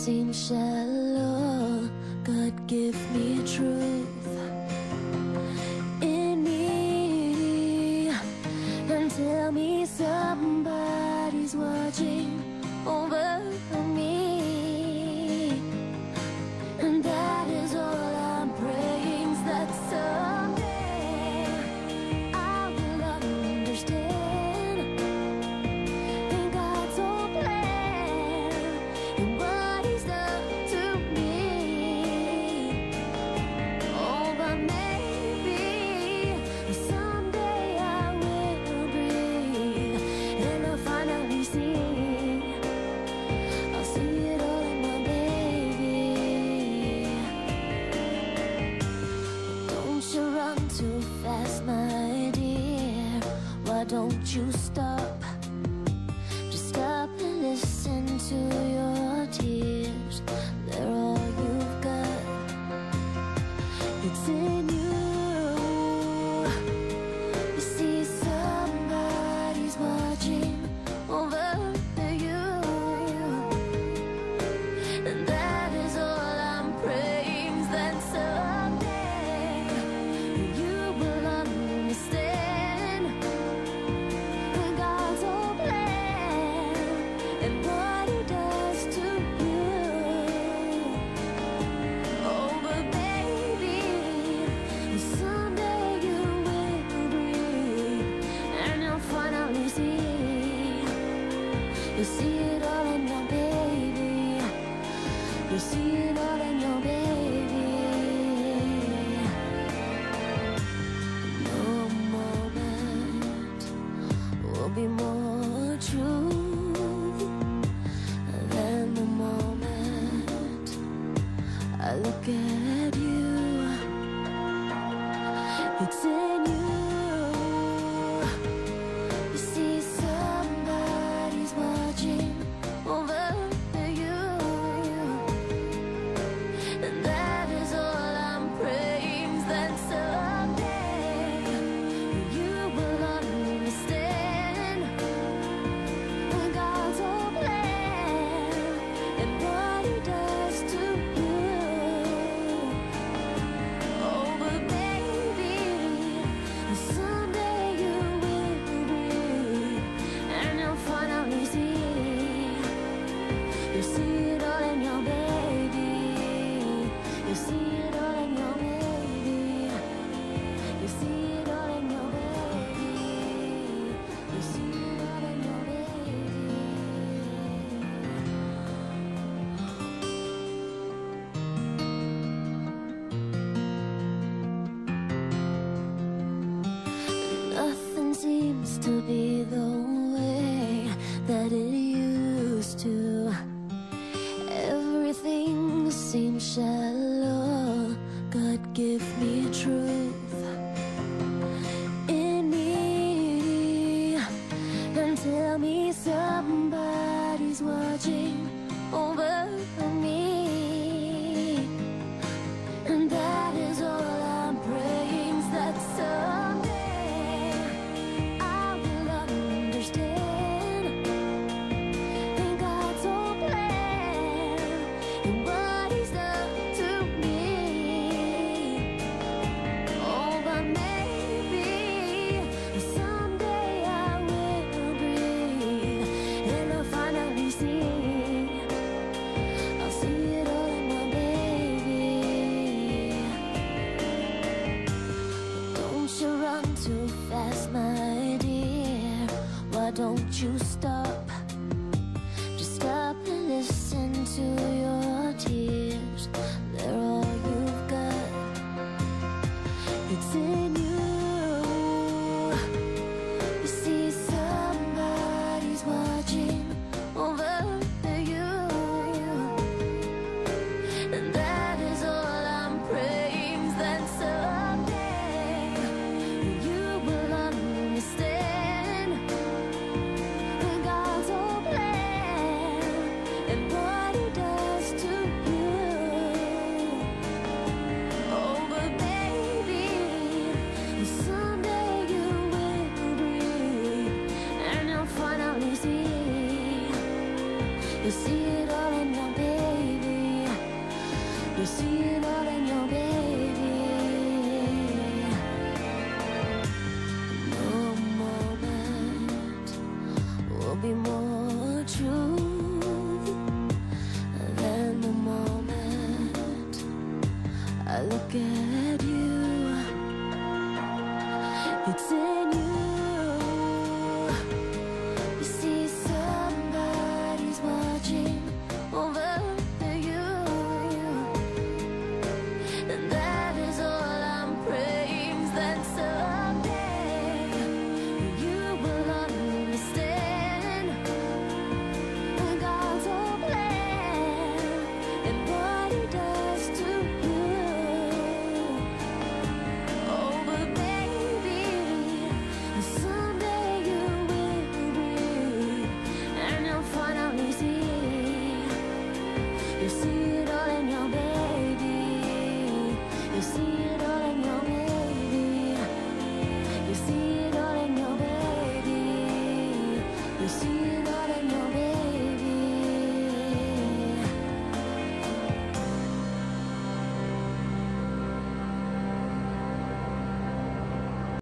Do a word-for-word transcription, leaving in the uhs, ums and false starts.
seem shallow. God, give me truth in me and tell me somebody's watching over me, and that is all I'm praying, is that someday I will understand in God's whole plan and what He's done to me. Oh, but maybe someday I will breathe and I'll finally see. I'll see it all in my baby. Don't you run too fast, my dear. Why don't you stop? Just stop and listen to your tears. They're all you've got. It's in you. You see, somebody's watching over you, and that is all I'm praying, is that someday you will understand when God's whole plan and what He does to you. Oh, but baby, someday you will breathe and you'll finally see. You'll see it all in your baby. You'll see it all in your baby. No moment will be more true than the moment I look at you. It's in you. You see, somebody's watching over you, and that is all I'm praying, is that someday you will understand when God's whole plan and what He does to you. Oh, but baby, someday you will breathe and you'll finally see. You'll see it all in your baby. You'll see it all in your baby. You'll see it all in your baby. You'll see it all in your baby. Nothing seems to be the way that it used to. Everything seems shallow. God, give me truth in me and tell me somebody's watching over me, and that is all I'm praying, is that someday I will understand in God's whole plan and what He's done to me. Oh, but maybe someday I will breathe and I'll finally see. I'll see it all in my baby. Don't you run too fast, my dear. Why don't you stop? Just stop and listen to your tears. They're all you've got. It's in you. You see, somebody's watching over you, and that is all I'm praying, is that someday you will understand when God's whole plan and what He does to you. Oh, but baby, someday you will breathe and you'll finally see. You'll see it all in your baby. see it all